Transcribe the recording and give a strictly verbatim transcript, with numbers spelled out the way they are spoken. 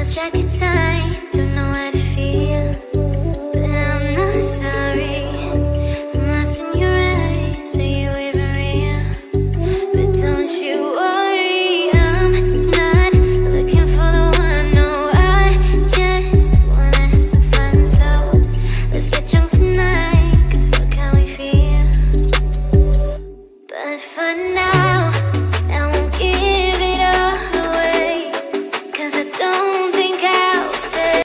lost track of time, don't know how to feel, but I'm not sorry. I'm lost in your eyes, are you even real? But don't you worry, I'm not looking for the one. No, I just wanna have some fun. So let's get drunk tonight, cause fuck how we feel. But for now